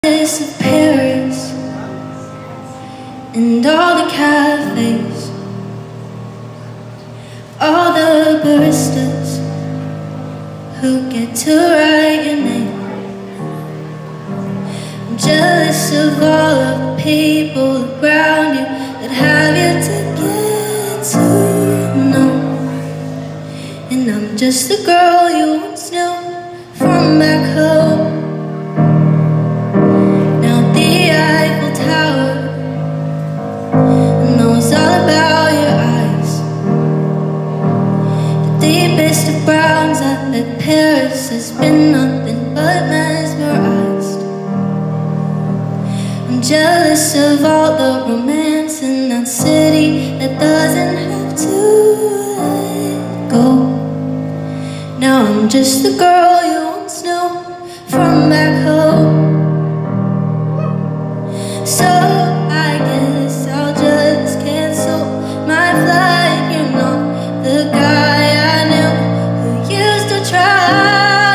of Paris and all the cafes, all the baristas who get to write your name. I'm jealous of all of the people around you that have you to get to know. And I'm just the girl you once knew from back home. That Paris has been nothing but mesmerized. I'm jealous of all the romance in that city that doesn't have to let go. Now I'm just the girl you once knew from back home. So I guess I'll just cancel my flight. You're not the guy I knew try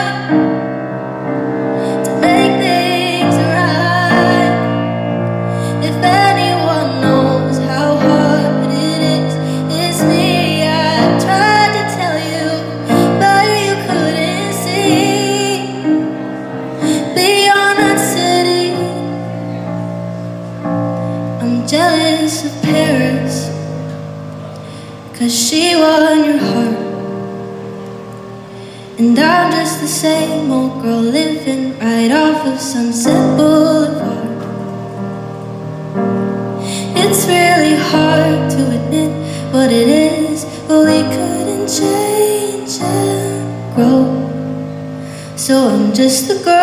to make things right. If anyone knows how hard it is, it's me. I tried to tell you, but you couldn't see beyond that city. I'm jealous of Paris, 'cause she won your heart. And I'm just the same old girl living right off of Sunset Boulevard. It's really hard to admit what it is, but we couldn't change and grow. So I'm just the girl